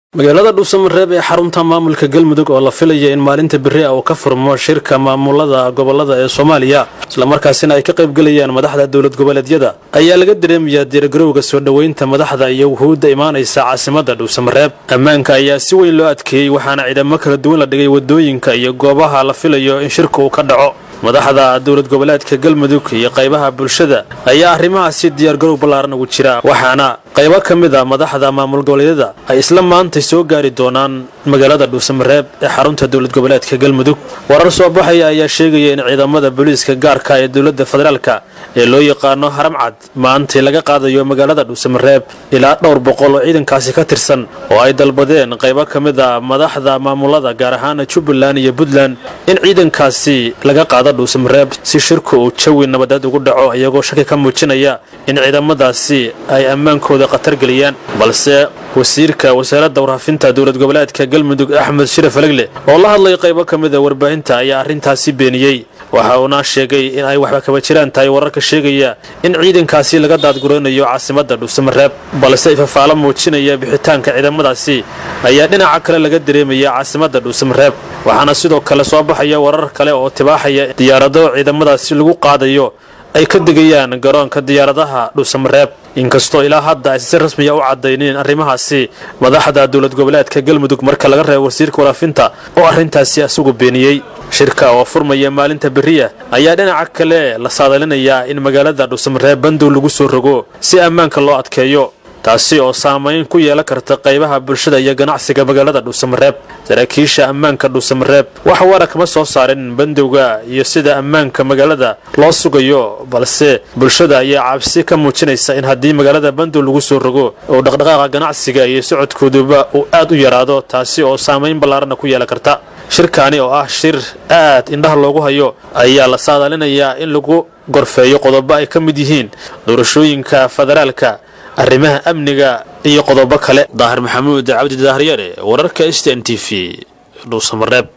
magaalada Dhuusamareeb ee xarunta maamulka Galmudug oo la filayo in maalinta biri uu ka furmo shirka maamulada gobolada ee Soomaaliya isla markaasina ay ka qayb galayaan madaxda dawlad goboleedyada ayaa laga dareemayaa diirgarowga soo dhaweynta madaxda iyo wuxuuda imaanaysa caasimadda Dhuusamareeb ammaanka ayaa si weyn loo adkeeyay waxaana ciidamo kala duwan la dhigay wadooyinka iyo goobaha la filayo in shirku uu ka dhaco madaxda dawlad goboleedka Galmudug iyo qaybaha bulshada ayaa arrimahaasi diyaargarow ballaaran ugu jira waxaana qaybo kamid ah madaxda maamul goboleedyada ay isla maanta soo gaari doonaan magaalada Dhuusamareeb ee xarunta dawlad goboleedka Galmudug warar soo baxay ayaa sheegaya in ciidamada booliiska gaarka ee dawladda federaalka ee loo yaqaano Haramcad maanta laga qaadayo magaalada Dhuusamareeb ilaa 200 oo ciidankaasi ka tirsan oo ay dalbadeen qaybo kamid ah madaxda maamulada gaar ahaan Jubbaland iyo Puntland in ciidankaasi laga qaado Dhuusamareeb si shirku uu jawi nabadeed ugu dhaco iyagoo shaki ka muujinaya in ciidamadaasi ay ammaankooda qatar galiyaan balse wasiirka wasaaradda warfaafinta dawlad goboleedka Galmudug Axmed Shiraf Falagle oo la hadlay qaybo kamid ah warbaahinta ayaa arrintaasi beeniyay waxa uu sheegay in ay waxba ka jiraan tahay wararka sheegaya in ciidankaasi laga daadguranayo caasimadda Dhuusamareeb balse ifafaalo muujinaya bixitaanka ciidamadaasi ayaa dhinaca kale laga dareemaya caasimadda Dhuusamareeb waxaana sidoo kale soo baxaya warar kale oo tibaaxaya diyaarado ciidamadaasi lagu qaadayo ay ka digayaan garoonka diyaaradaha Dhuusamareeb inkastoo ilaa hadda ay si rasmi ah u cadeyneen arrimahaasi madaxda dawlad goboleedka Galmudug marka laga reebo wasiirka warfaafinta oo arrintaasi asugu beeniyay shirka oo furmaya maalinta biriya ayaa dhinaca kale la saadalinayaa in magaalada Dhuusamareeb bandow lagu soo rogo si ammaanka loo adkeeyo taasi oo saameyn ku yeelan karta qaybaha bulshada iyo ganacsiga magaalada Dhuusamareeb saraakiisha ammaanka Dhuusamareeb wax warar kama soo saarin bandowga iyo sida ammaanka magaalada loo sugayo balse bulshada ayaa cabsi ka muujinaysa in haddii magaalada bandow lagu soo rogo oo dhaqdhaqaaqa ganacsiga iyo socodkooduba uu aad u yaraado taasi oo saameyn ballaaran ku yeelan karta shirkaani oo ah shir aad indhaha loogu hayo ayaa la saadalinayaa in lagu gorfeeyo qodobo ay ka mid yihiin doorashooyinka federaalka arrimaha amniga iyo qodobo kale daahir maxamuud cabdi daahir yare wararka STN TV Dhuusamareeb